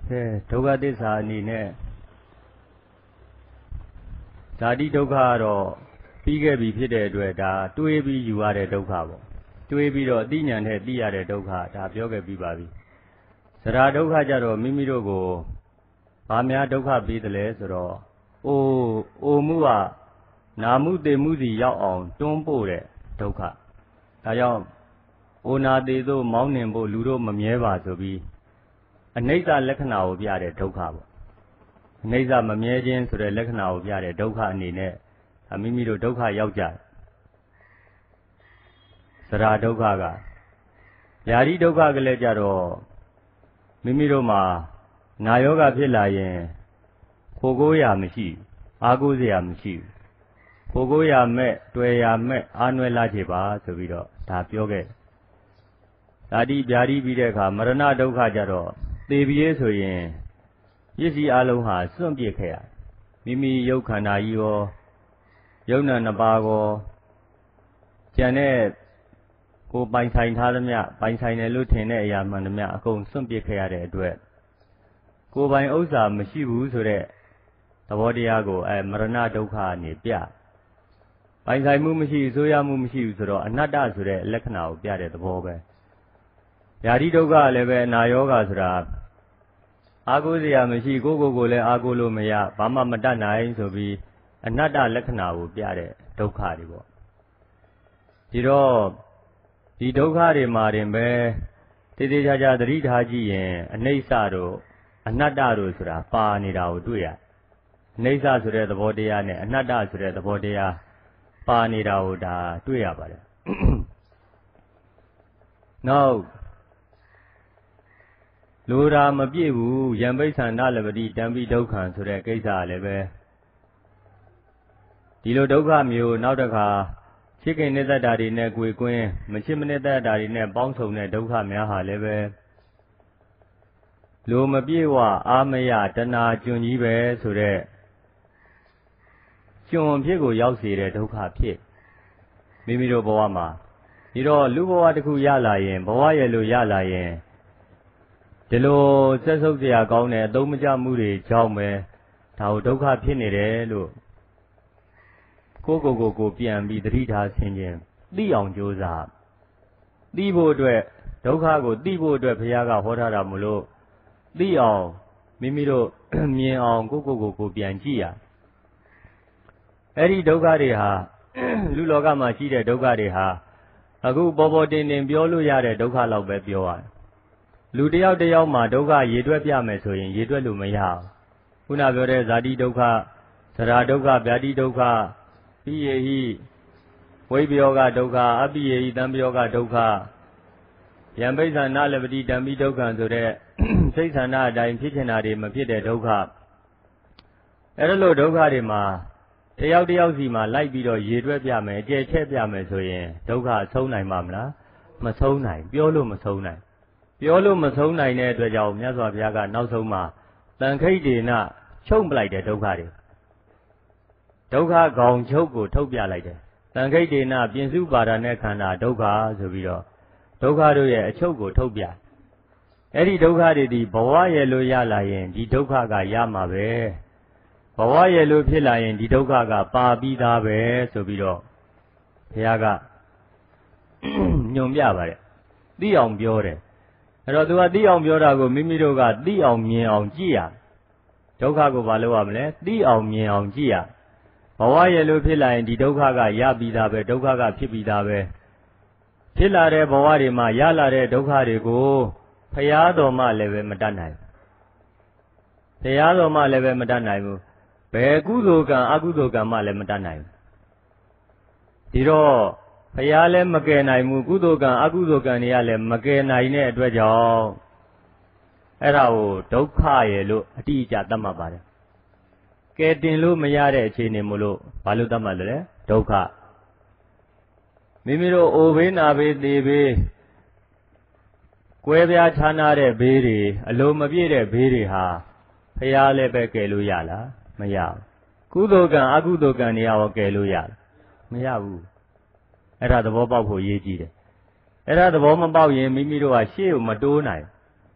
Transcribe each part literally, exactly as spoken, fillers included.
ဒုက္ခသစ္စာအနေနဲ့ဇာတိဒုက္ခကတော့ပြီးခဲ့ပြီဖြစ်တဲ့အတွက်ဒါတွေးပြီးယူရတဲ့ဒုက္ခပေါ့တွေးပြီးတော့အသိဉာဏ်နဲ့သိရတဲ့ဒုက္ခဒါပြောခဲ့ပြီးပါပြီသရဒုက္ခကြတော့မိမိတို့ကိုဘာများဒုက္ခပေးတယ်လဲဆိုတော့အိုးအိုမှုကနာမှုတေမှုစီရောက်အောင်တွန်းပို့တဲ့ဒုက္ခဒါကြောင့်အိုနာသေးသို့မောင်းနှင်ဖို့လူတို့မမြဲပါဆိုပြီးအနိစ္စလက္ခဏာကိုပြတဲ့ဒုက္ခပေါ့အနိစ္စမမြဲခြင်းဆိုတဲ့လက္ခဏာကိုပြတဲ့ဒုက္ခအနေနဲ့မိမိတို့ဒုက္ခရောက်ကြတယ်သရဒုက္ခကဗျာတိဒုက္ခကလည်းကြတော့မိမိတို့မှာနာယောဂဖြစ်လာရင်ခိုကိုးရမရှိအားကိုးစရာမရှိခိုကိုးရမဲ့တွေ့ရမဲ့အားနွယ်လာချေပါဆိုပြီးတော့ဒါပြောခဲ့ဓာတိဗျာတိပြီးတဲ့အခါမရဏဒုက္ခကြတော့သေပြေးဆိုရင်ပစ္စည်းအလုံးဟာစွန့်ပစ်ခဲ့ရမိမိရုပ်ခန္ဓာကြီးရောယုံနာနှစ်ပါးကိုကျန်တဲ့ကိုပိုင်ဆိုင်ထားသမျှပိုင်ဆိုင်တယ်လို့ထင်တဲ့အရာမှန်သမျှအကုန်စွန့်ပစ်ခဲ့ရတဲ့အတွက်ကိုပိုင်ဥစ္စာမရှိဘူးဆိုတဲ့သဘောတရားကိုအဲမရဏဒုက္ခအနေပြပိုင်ဆိုင်မှုမရှိအစိုးရမှုမရှိဘူးဆိုတော့အနတ္တဆိုတဲ့လက္ခဏာကိုပြတဲ့သဘောပဲဗျာတိဒုက္ခလည်းပဲအနာယောဂဆိုတာအာကိုးစရာမရှိကိုကိုကိုလည်းအာကိုးလို့မရဘာမှမတတ်နိုင်ဆိုပြီးအနတ္တလက္ခဏာကိုပြတဲ့ဒုက္ခတွေပေါ့ဒီတော့ဒီဒုက္ခတွေမှာတင်ပဲတေးသေးချာချာသတိထားကြည့်ရင်အနိစ္စတို့အနတ္တတို့ဆိုတာပါနေတာကိုတွေ့ရအနိစ္စဆိုတဲ့သဘောတရားနဲ့အနတ္တဆိုတဲ့သဘောတရားပါနေတာကိုဒါတွေ့ရပါတယ်နောက်လိုရာမပြည့်ဘူးယံပိဋ္ဌာနလပတိတံပိဒုက္ခံဆိုတဲ့ကိစ္စလည်းပဲဒီလိုဒုက္ခမျိုးနောက်တစ်ခါချစ်ခင်နေတဲ့တာတွေနဲ့ကြွေကွင်းမချစ်မနေတဲ့တာတွေနဲ့ပေါင်းစုံတဲ့ဒုက္ခများဟာလည်းပဲလိုမပြည့်ဝအာမယတဏှာကျွန်းကြီးပဲဆိုတဲ့ကျွန်းဖြစ်ကိုရောက်စေတဲ့ဒုက္ခဖြစ်မိမိတို့ဘဝမှာဒီတော့လူဘဝတစ်ခုရလာရင်ဘဝရဲ့လိုရလာရင်ဒီလိုဆက်ဆုပ်စရာကောင်းတဲ့အသုံးမကျမှုတွေကြောင့်ပဲဒါကိုဒုက္ခဖြစ်နေတယ်လို့ကိုကိုကိုကိုပြန်ပြီးသတိထားဆင်ခြင်သိအောင်ကြိုးစားသိဖို့အတွက်ဒုက္ခကိုသိဖို့အတွက်ဘုရားကဟောထားတာမလို့သိအောင်မိမိတို့မြင်အောင်ကိုကိုကိုကိုပြန်ကြည့်ရအဲ့ဒီဒုက္ခတွေဟာလူလောကမှာရှိတဲ့ဒုက္ခတွေဟာအခုပေါ်ပေါ်တင်တင်ပြောလို့ရတဲ့ဒုက္ခလောက်ပဲပြောရတယ်လူတယောက်တယောက်မှာဒုက္ခရေတွက်ပြမယ်ဆိုရင်ရေတွက်လို့မရဘူးခုနပြောတဲ့ဇာတိဒုက္ခသရဒုက္ခဗျာတိဒုက္ခပိယေဟိဝိပယောဂဒုက္ခအပိယေဟိတံပယောဂဒုက္ခယံပိဋ္ဌာနလပတိတံပိဒုက္ခံဆိုတဲ့စိတ်ဆန္ဒအတိုင်းဖြစ်ချင်တာတွေမဖြစ်တဲ့ဒုက္ခအဲ့ဒါလို့ဒုက္ခတွေမှာတယောက်တယောက်စီမှာလိုက်ပြီးတော့ရေတွက်ပြမယ်အကျယ်ချဲ့ပြမယ်ဆိုရင်ဒုက္ခဆုံးနိုင်မှာမလားမဆုံးနိုင်ပြောလို့မဆုံးနိုင်ပြောလို့မဆုံးနိုင်တဲ့အတွက်ကြောင့်မြတ်စွာဘုရားကနောက်ဆုံးမှာတန်ခိတ်ဒေနချုပ်ပလိုက်တဲ့ဒုက္ခတွေဒုက္ခကောင်ချုပ်ကိုထုတ်ပြလိုက်တယ်တန်ခိတ်ဒေနပြင်စုပါဒနဲ့ခန္ဓာဒုက္ခဆိုပြီးတော့ဒုက္ခတို့ရဲ့အချုပ်ကိုထုတ်ပြအဲ့ဒီဒုက္ခတွေဒီဘဝရဲ့လို့ရလာရင်ဒီဒုက္ခကရမှာပဲဘဝရဲ့လို့ဖြစ်လာရင်ဒီဒုက္ခကပါပြီးသားပဲဆိုပြီးတော့ဘုရားကညွန်ပြပါတယ်သိအောင်ပြောတယ်အဲ့တော့သူကသိအောင်ပြောတာကိုမိမိတို့ကသိအောင်မြင်အောင်ကြည့်ရဒုက္ခကိုဘာလို့ရမလဲသိအောင်မြင်အောင်ကြည့်ရဘဝရဲ့လို့ဖြစ်လာရင်ဒီဒုက္ခကရပြီးသားပဲဒုက္ခကဖြစ်ပြီးသားပဲဖြစ်လာတဲ့ဘဝတွေမှာရလာတဲ့ဒုက္ခတွေကိုဖရာတော်မှလည်းပဲမတတ်နိုင်ဖရာတော်မှလည်းပဲမတတ်နိုင်ဘူးဘယ်ကုသိုလ်ကံအကုသိုလ်ကံမှလည်းမတတ်နိုင်ဘူးဒီတော့ဖရာလည်းမကယ်နိုင်ဘူးကုသိုလ်ကံအကုသိုလ်ကံတွေကလည်းမကယ်နိုင်တဲ့အတွက်ကြောင့်အဲ့ဒါကိုဒုက္ခရဲ့လို့အတိအကျသတ်မှတ်ပါတယ်ကယ်တင်လို့မရတဲ့အခြေအနေမို့လို့ဘာလို့သတ်မှတ်လဲဒုက္ခမိမိတို့အိုဘေးနာဘေးသေဘေးကွဲပြားခြားနာတဲ့ဘေးတွေအလိုမပြည့်တဲ့ဘေးတွေဟာဖရာလည်းပဲကယ်လို့ရလားမရဘူးကုသိုလ်ကံအကုသိုလ်ကံတွေရောကယ်လို့ရလားမရဘူးအဲ့ဒါသဘောပေါက်ဖို့အရေးကြီးတယ်အဲ့ဒါသဘောမပေါက်ရင်မိမိတို့ကရှေ့ကိုမတိုးနိုင်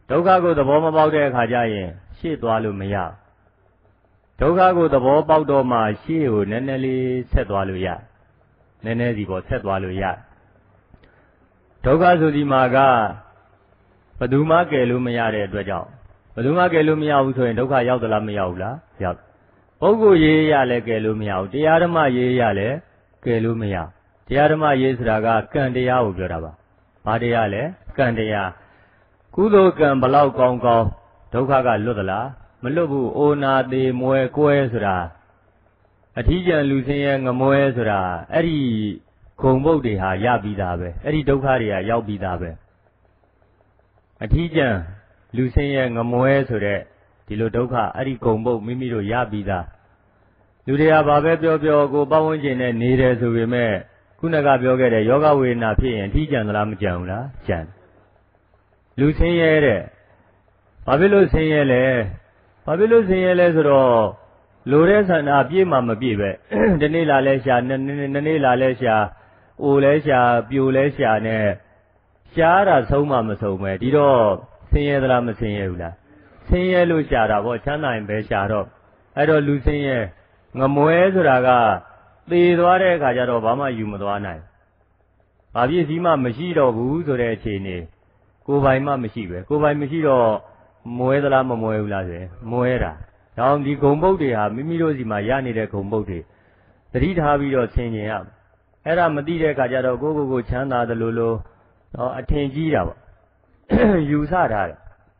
ဒုက္ခကိုသဘောမပေါက်တဲ့အခါကျရင်ရှေ့သွားလို့မရဒုက္ခကိုသဘောပေါက်တော့မှရှေ့ကိုနည်းနည်းလေးဆက်သွားလို့ရနည်းနည်းစီပေါ်ဆက်သွားလို့ရဒုက္ခဆိုဒီမှာကဘယ်သူမှကယ်လို့မရတဲ့အတွက်ကြောင့်ဘယ်သူမှကယ်လို့မရဘူးဆိုရင်ဒုက္ခရောက်သလားမရောက်ဘူးလားရောက်ပုဂ္ဂိုလ်ရေးရလဲကယ်လို့မရဘူးတရားဓမ္မရေးရလဲကယ်လို့မရတရားဓမ္မရေးဆိုတာကကံတရားကိုပြောတာပါဘာတရားလဲကံတရားကုသိုလ်ကံဘလောက်ကောင်းကောင်းဒုက္ခကလွတ်သလားမလွတ်ဘူးအိုနာသေးမွဲကွဲဆိုတာအထီးကျန်လူဆင်းရဲငမွဲဆိုတာအဲ့ဒီဂုံဘုတ်တွေဟာရပြီးသားပဲအဲ့ဒီဒုက္ခတွေကရောက်ပြီးသားပဲအထီးကျန်လူဆင်းရဲငမွဲဆိုတဲ့ဒီလိုဒုက္ခအဲ့ဒီဂုံဘုတ်မိမိတို့ရပြီးသားလူတွေကဘာပဲပြောပြောကိုပတ်ဝန်းကျင်နဲ့နေတယ်ဆိုပေမဲ့ခုနကပြောခဲ့တဲ့ယောဂဝေဒနာဖြစ်ရင်အထီးကျန်သလားမကျန်ဘူးလားကျန်လူဆင်းရဲတဲ့ဘာဖြစ်လို့ဆင်းရဲလဲဘာဖြစ်လို့ဆင်းရဲလဲဆိုတော့လိုတဲ့ဆန္ဒပြည့်မှမပြည့်ပဲဒီနေ့လာလဲရှာနှစ်နေ့လာလဲရှာအိုလဲရှာပြိုလဲရှာနဲ့ရှားတာဆုံးမှမဆုံးပဲဒီတော့ဆင်းရဲသလားမဆင်းရဲဘူးလားဆင်းရဲလို့ရှာတာပေါ့ချမ်းသာရင်ပဲရှာတော့အဲ့တော့လူဆင်းရဲငမွဲဆိုတာကသေသွားတဲ့အခါကျတော့ဘာမှယူမသွားနိုင်ဘာပြည့်စည်းမှမရှိတော့ဘူးဆိုတဲ့အခြေအနေကိုယ်ပိုင်မှမရှိပဲကိုယ်ပိုင်မရှိတော့မွဲသလားမမွဲဘူးလားဆိုရင်မွဲတာဒါအောင်ဒီဂုံပုတ်တွေဟာမိမိတို့စီမှာရနေတဲ့ဂုံပုတ်တွေသတိထားပြီးတော့ဆင်ခြင်ရအဲ့ဒါမသိတဲ့အခါကျတော့ကိုယ့်ကိုယ်ကိုချမ်းသာတယ်လို့လို့တော့အထင်ကြီးတာပေါ့ယူဆထားတယ်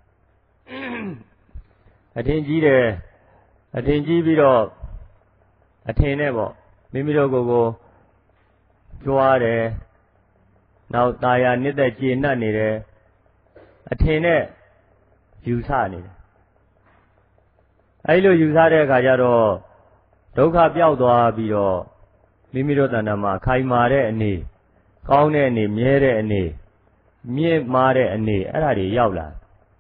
အထင်ကြီးတယ်အထင်ကြီးပြီးတော့အထင်နဲ့ပေါ့မိမိတို့ကိုယ်ကိုကြွားတယ်နောက်ตาရနှစ်သက်ကျေနပ်နေတယ်အထင်နဲ့ယူဆနေတယ်အဲဒီလိုယူဆတဲ့အခါကျတော့ဒုက္ခပျောက်သွားပြီးတော့မိမိတို့တဏ္ဍာမှာခိုင်မာတဲ့အနေကောင်းတဲ့အနေမြဲတဲ့အနေမြင့်မားတဲ့အနေအဲ့ဒါတွေရောက်လာ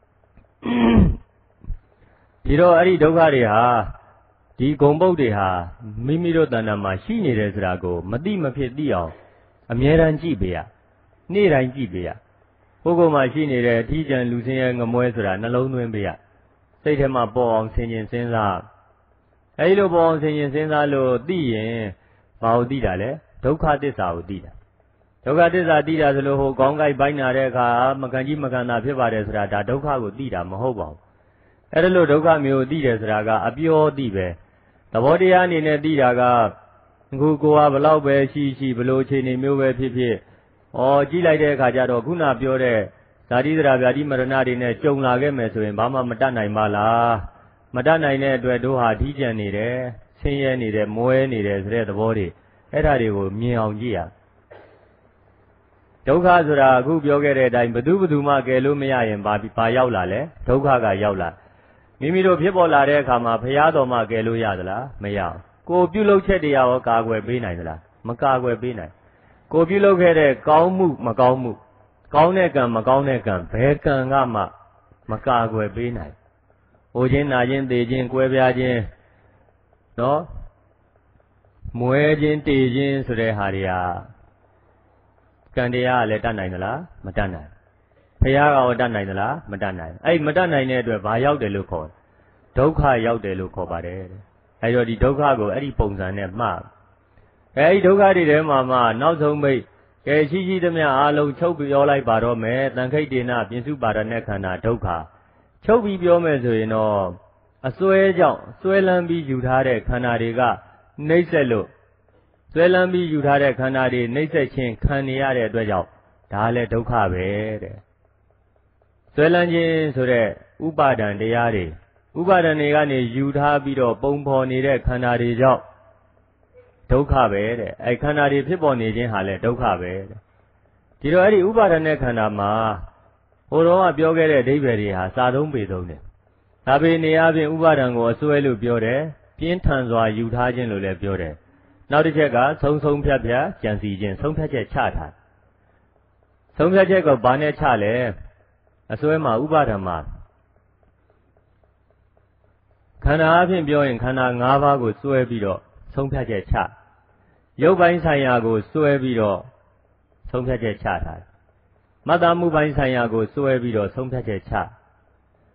ဒီတော့အဲ့ဒီဒုက္ခတွေဟာဒီဂုံပုတ်တွေဟာမိမိတို့တဏ္ဍာမှာရှိနေတယ်ဆိုတာကိုမသိမဖြစ်သိအောင်အမြဲတမ်းကြည့်ပေးရနေ့တိုင်းကြည့်ပေးရပုဂ္ဂိုလ်မှာရှိနေတဲ့အထီးကျန်လူဆင်းရဲငမွဲဆိုတာနှလုံးသွင်းပေးရစိတ်ထဲမှာပေါ်အောင်ဆင်ခြင်စဉ်းစားအဲဒီလိုပေါ်အောင်ဆင်ခြင်စဉ်းစားလို့သိရင်ဘာကိုသိတာလဲဒုက္ခသစ္စာကိုသိတာဒုက္ခသစ္စာသိတာဆိုလို့ဟိုကောင်းကိုက်ပိုင်းနာတဲ့အခါမကန်ကြီးမကန်တာဖြစ်ပါတယ်ဆိုတာဒါဒုက္ခကိုသိတာမဟုတ်ပါဘူးအဲဒါလို့ဒုက္ခမျိုးသိတယ်ဆိုတာကအပြောသိပဲသဘောတရားအနေနဲ့သိတာကအခုကိုယ်ကဘလောက်ပဲရှိရှိဘလို့အခြေအနေမျိုးပဲဖြစ်ဖြစ်ဩကြည့်လိုက်တဲ့အခါကျတော့ခုနပြောတဲ့ဇာတိသရာဗျာတိမရဏတွေနဲ့ကြုံလာခဲ့မယ်ဆိုရင်ဘာမှမတတ်နိုင်ပါလားမတတ်နိုင်တဲ့အတွက်တို့ဟာထီးကျန်နေတယ်ဆင်းရဲနေတယ်မွဲနေတယ်ဆိုတဲ့သဘောတွေအဲ့ဒါတွေကိုမြင်အောင်ကြည့်ရဒုက္ခဆိုတာအခုပြောခဲ့တဲ့အတိုင်းဘသူဘသူမှကယ်လို့မရရင်ဘာဘာရောက်လာလဲဒုက္ခကရောက်လာမိမိတို့ဖြစ်ပေါ်လာတဲ့အခါမှာဘုရားတော်မှကယ်လို့ရသလားမရဘူးကိုပြုလုပ်ချက်တရားရောကာကွယ်ပေးနိုင်သလားမကာကွယ်ပေးနိုင်ကိုပြုလုပ်ခဲ့တဲ့ကောင်းမှုမကောင်းမှုကောင်းတဲ့ကံမကောင်းတဲ့ကံဘယ်ကံကမှမကာကွယ်ပေးနိုင်ဟိုချင်းနာချင်းသေချင်းကွဲပြားချင်းနော်မွဲချင်းတေချင်းဆိုတဲ့ဟာတွေကကံတရားကလည်းတတ်နိုင်သလားမတတ်နိုင်ဘုရားကရောတတ်နိုင်သလားမတတ်နိုင်အဲ့မတတ်နိုင်တဲ့အတွက်ဘာရောက်တယ်လို့ခေါ်ဒုက္ခရောက်တယ်လို့ခေါ်ပါတယ်အဲ့တော့ဒီဒုက္ခကိုအဲ့ဒီပုံစံနဲ့မှတ်အဲ့ဒီဒုက္ခတွေထဲမှာမှနောက်ဆုံးမိတ်ကဲရှိရှိသမျှအားလုံးချုပ်ပြောလိုက်ပါတော့မယ်တန်ခိတ်တေနပြင်စုပါဒနဲ့ခန္ဓာဒုက္ခချုပ်ပြီးပြောမယ်ဆိုရင်တော့အစွဲကြောင့်စွဲလန်းပြီးယူထားတဲ့ခန္ဓာတွေကနှိမ့်ဆက်လို့စွဲလန်းပြီးယူထားတဲ့ခန္ဓာတွေနှိမ့်ဆက်ခြင်းခံနေရတဲ့အတွက်ကြောင့်ဒါလည်းဒုက္ခပဲတဲ့စွဲလန်းခြင်းဆိုတဲ့ဥပါဒံတရားတွေဥပါဒံတွေကနေယူထားပြီးတော့ပုံဖော်နေတဲ့ခန္ဓာတွေကြောင့်ဒုက္ခပဲတဲ့အဲခန္ဓာတွေဖြစ်ပေါ်နေခြင်းဟာလည်းဒုက္ခပဲတဲ့ဒီတော့အဲ့ဒီဥပါဒณะခန္ဓာမှာဟိုတော့ကပြောခဲ့တဲ့အဓိပ္ပာယ်တွေဟာစာသုံးပေသုံးတယ်ဒါပေနေအပြင်ဥပါဒံကိုအစွဲလို့ပြောတယ်ပြင်းထန်စွာယူထားခြင်းလို့လည်းပြောတယ်နောက်တစ်ချက်ကဆုံးဆုံးဖြတ်ဖြတ်ကြံစီခြင်းဆုံးဖြတ်ချက်ချထားဆုံးဖြတ်ချက်ကဘာနဲ့ချလဲအစွဲမှာဥပါဒံမှာခန္ဓာအဖြစ်ပြောရင်ခန္ဓာ၅ပါးကိုစွဲပြီးတော့ဆုံးဖြတ်ချက်ချရုပ်ပိုင်းဆိုင်ရာကိုစွဲပြီးတော့ဆုံးဖြတ်ချက်ချထားတယ်မတ္တမှုပိုင်းဆိုင်ရာကိုစွဲပြီးတော့ဆုံးဖြတ်ချက်ချ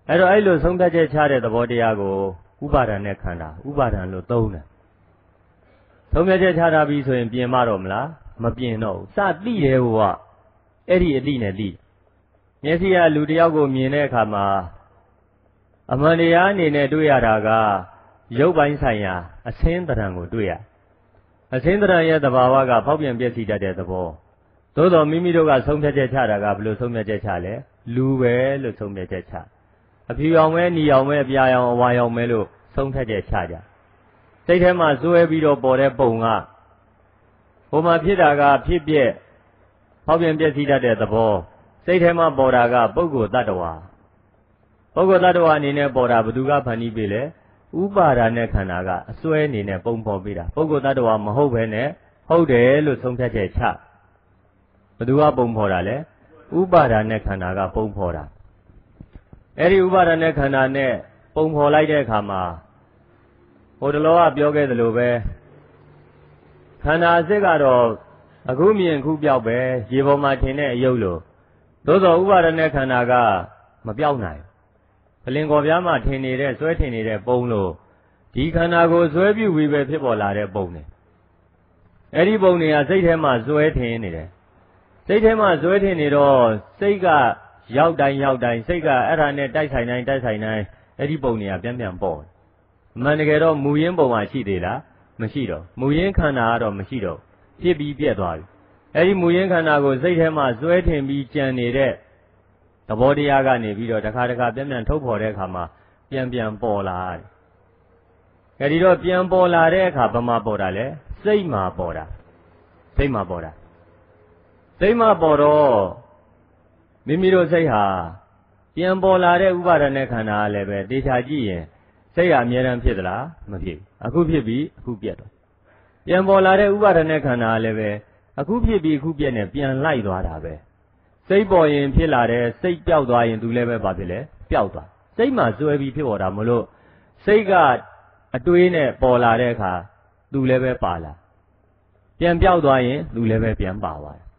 အဲ့တော့အဲ့လိုဆုံးဖြတ်ချက်ချတဲ့သဘောတရားကိုဥပါဒဏ်နဲ့ခန္ဓာဥပါဒဏ်လို့သုံးတယ်ဆုံးဖြတ်ချက်ချတာပြီးဆိုရင်ပြင်မတော့မလားမပြင်တော့ဘူးစသိတယ်ဟိုကအဲ့ဒီအတိနဲ့သိမျက်စိကလူတယောက်ကိုမြင်တဲ့အခါမှာအမှန်တရားအနေနဲ့တွေ့ရတာကရုပ်ပိုင်းဆိုင်ရာအစင်းတရံကိုတွေ့ရအစင်းတရံရဲ့သဘာဝကဖောက်ပြန်ပြည့်စည်တတ်တဲ့သဘောသို့တော်မိမိတို့ကဆုံးဖြတ်ချက်ချတာကဘယ်လိုဆုံးဖြတ်ချက်ချလဲလူပဲလို့ဆုံးဖြတ်ချက်ချအဖြူရောင်ပဲနီရောင်ပဲအပြာရောင်အဝါရောင်ပဲလို့ဆုံးဖြတ်ချက်ချကြစိတ်ထဲမှာစွဲပြီးတော့ပေါ်တဲ့ပုံကဟိုမှာဖြစ်တာကဖြစ်ပြက်ဖောက်ပြန်ပြည့်စည်တတ်တဲ့သဘောစိတ်ထဲမှာပေါ်တာကပုဂ္ဂိုလ်တ attva ပုဂ္ဂိုလ်တ attva အနေနဲ့ပေါ်တာဘယ်သူကဖန်တီးပေးလဲဥပါဒာနဲ့ခန္ဓာကအစွဲအနေနဲ့ပုံဖော်ပေးတာပုဂ္ဂိုလ်တ attva မဟုတ်ဘဲနဲ့ဟုတ်တယ်လို့ဆုံးဖြတ်ချက်ချဘယ်သူကပုံဖော်တာလဲဥပါဒာနဲ့ခန္ဓာကပုံဖော်တာအဲ့ဒီဥပါဒာနဲ့ခန္ဓာနဲ့ပုံဖော်လိုက်တဲ့အခါမှာဟိုတလောကပြောခဲ့သလိုပဲခန္ဓာအစစ်ကတော့အခုမြင်ခုပြောက်ပဲရေပေါ်မှာထင်တဲ့အယုတ်လို့သို့သောဥပါဒနဲ့ခန္ဓာကမပြောက်နိုင်ပလင်ကော်ပြားမှာထင်နေတဲ့ဆွဲထင်နေတဲ့ပုံလို့ဒီခန္ဓာကိုဆွဲပြုပြီးပဲဖြစ်ပေါ်လာတဲ့ပုံတွေအဲ့ဒီပုံတွေကစိတ်ထဲမှာဆွဲထင်နေတယ်စိတ်ထဲမှာဆွဲထင်နေတော့စိတ်ကရောက်တိုင်းရောက်တိုင်းစိတ်ကအဲ့ဒါနဲ့တိုက်ဆိုင်တိုင်းတိုက်ဆိုင်တိုင်းအဲ့ဒီပုံတွေကပြန်ပြန်ပေါ်အမှန်တကယ်တော့မူရင်းပုံကရှိသေးလားမရှိတော့မူရင်းခန္ဓာကတော့မရှိတော့ဖြစ်ပြီးပြက်သွားပြီအဲ့ဒီမူရင်းခန္ဓာကိုစိတ်ထဲမှာစွဲထင်ပြီးကြံနေတဲ့သဘောတရားကနေပြီးတော့တစ်ခါတစ်ခါပြန်ပြန်ထုတ်ဖော်တဲ့အခါမှာပြန်ပြန်ပေါ်လာတယ်အဲ့ဒီတော့ပြန်ပေါ်လာတဲ့အခါဘာမှပေါ်တာလဲစိတ်မှာပေါ်တာစိတ်မှာပေါ်တာစိတ်မှာပေါ်တော့မိမိတို့စိတ်ဟာပြန်ပေါ်လာတဲ့ဥပါဒณะခန္ဓာလည်းပဲတေချာကြည့်ရင်စိတ်ဟာအမြဲတမ်းဖြစ်သလားမဖြစ်ဘူးအခုဖြစ်ပြီးအခုပြတ်သွားပြန်ပေါ်လာတဲ့ဥပါဒณะခန္ဓာလည်းပဲအခုဖြစ်ပြီးအခုပြတ်နေပြန်လိုက်သွားတာပဲစိတ်ပေါ်ရင်ဖြစ်လာတဲ့စိတ်ပျောက်သွားရင်သူလည်းပဲဘာဖြစ်လဲပျောက်သွားစိတ်မှာစွဲပြီးဖြစ်ပေါ်တာမလို့စိတ်ကအတွေးနဲ့ပေါ်လာတဲ့အခါသူလည်းပဲပါလာပြန်ပျောက်သွားရင်သူလည်းပဲပြန်ပါသွားတယ်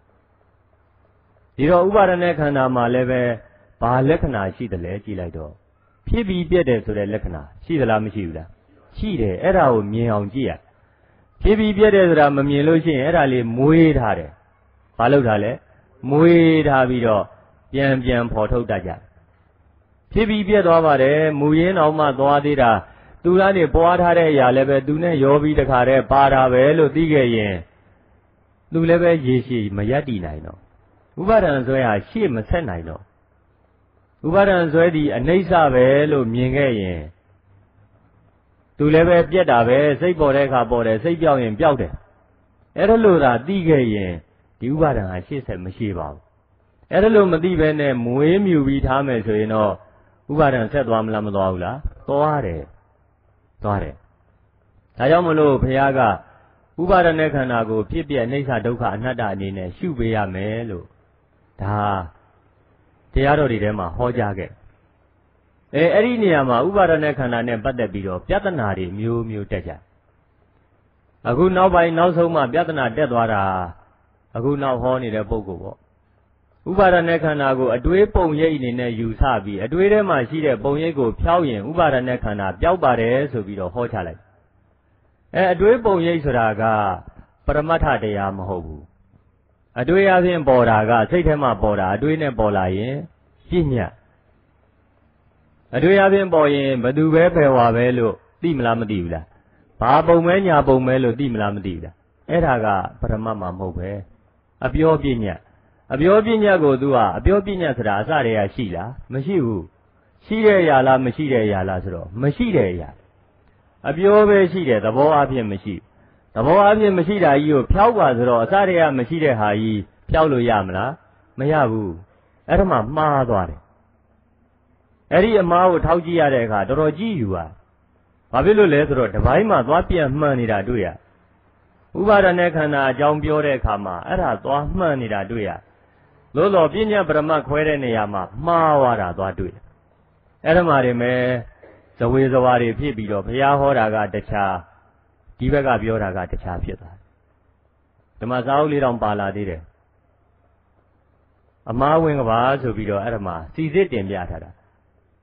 ဒီတော့ဥပါဒณะခန္ဓာမှာလည်းပဲဘာလက္ခဏာရှိတယ်လဲကြည့်လိုက်တော့ဖြစ်ပြီးပြတ်တယ်ဆိုတဲ့လက္ခဏာရှိသလားမရှိဘူးလားရှိတယ်အဲ့ဒါကိုမြင်အောင်ကြည့်ရဖြစ်ပြီးပြတ်တယ်ဆိုတာမမြင်လို့ရှိရင်အဲ့ဒါလေးမွေးထားတယ်ဘာလို့ထားလဲမွေးထားပြီးတော့ပြန်ပြန်ဖော်ထုတ်တတ်ကြဖြစ်ပြီးပြတ်သွားပါတယ်မူရင်းအောင်မှသွားသေးတာသူကနေပွားထားတဲ့အရာလည်းပဲသူနဲ့ရောပြီးတခါတည်းပါတာပဲလို့သိခဲ့ရင်သူလည်းပဲရေရှည်မရပ်တည်နိုင်တော့ဥပါဒံဆွဲဟာရှေ့မဆက်နိုင်တော့ဥပါဒံဆွဲသည်အနိစ္စပဲလို့မြင်ခဲ့ရင်သူလည်းပဲပြက်တာပဲစိတ်ပေါ်တဲ့အခါပေါ်တယ်စိတ်ပြောင်းရင်ပြောက်တယ်အဲ့ဒါလို့သာသိခဲ့ရင်ဒီဥပါဒံဟာရှေ့ဆက်မရှိပါဘူးအဲ့ဒါလို့မသိဘဲနဲ့မွေးမြူပြီးထားမယ်ဆိုရင်တော့ဥပါဒံဆက်သွားမလားမသွားဘူးလားသွားတယ်သွားတယ်ဒါကြောင့်မလို့ဘုရားကဥပါဒณะခန္ဓာကိုဖြစ်ပြအိဋ္ဌဒုက္ခအနတ္တအနေနဲ့ရှုပေးရမယ်လို့ဒါတရားတော်တွေထဲမှာဟောကြားခဲ့အဲအဲ့ဒီနေရာမှာဥပါဒณะခန္ဓာနဲ့ပတ်သက်ပြီးတော့ပြဿနာတွေမျိုးမျိုးတက်ကြအခုနောက်ပိုင်းနောက်ဆုံးမှပြဿနာတက်သွားတာအခုနောက်ဟောနေတဲ့ပုဂ္ဂိုလ်ပေါ့ဥပါဒณะခန္ဓာကိုအတွေးပုံရိပ်အနေနဲ့ယူဆပြီးအတွေးထဲမှာရှိတဲ့ပုံရိပ်ကိုဖြောက်ရင်ဥပါဒณะခန္ဓာပျောက်ပါတယ်ဆိုပြီးတော့ဟောချလိုက်အဲအတွေးပုံရိပ်ဆိုတာကပရမတ္ထတရားမဟုတ်ဘူးအတွေးအချင်းပေါ်တာကစိတ်ထဲမှာပေါ်တာအတွေးနဲ့ပေါ်လာရင်ပညာအတွေးအချင်းပေါ်ရင်ဘသူပဲဖယ်ဝါပဲလို့သိမလားမသိဘူးလားဘာပုံမဲညာပုံမဲလို့သိမလားမသိဘူးလားအဲ့ဒါကပရမတ်မှာမဟုတ်ပဲအပြောပညာအပြောပညာကိုသူကအပြောပညာဆိုတာအစတည်းကရှိလားမရှိဘူးရှိတဲ့အရာလားမရှိတဲ့အရာလားဆိုတော့မရှိတဲ့အရာအပြောပဲရှိတယ်သဘောအဖြစ်မရှိသဘောအဖြစ်မရှိတာကြီးကိုဖျောက်ပါဆိုတော့အစတည်းကမရှိတဲ့ဟာကြီးဖျောက်လို့ရမလားမရဘူးအဲ့ဒါမှမှားသွားတယ်အဲ့ဒီအမှားကိုထောက်ကြည့်ရတဲ့အခါတော်တော်ကြည့်ယူပါဘာဖြစ်လို့လဲဆိုတော့တပိုင်းမှာသွားပြန်မှန်နေတာတွေ့ရဥပါဒณะခန္ဓာအကြောင်းပြောတဲ့အခါမှာအဲ့ဒါသွားမှန်နေတာတွေ့ရသို့တော်ပညာပရမတ်ခွဲတဲ့နေရာမှာမှားသွားတာသွားတွေ့အဲ့ဒါမှတွေမဲ့ဇဝေဇဝါတွေဖြစ်ပြီးတော့ဘုရားဟောတာကတခြားဒီဘက်ကပြောတာကတခြားဖြစ်သွားတယ်ဓမ္မစာအုပ်လေးတောင်ပါလာသေးတယ်အမားဝင်ကဘာဆိုပြီးတော့အဲ့ဒါမှစီစစ်တင်ပြထားတာ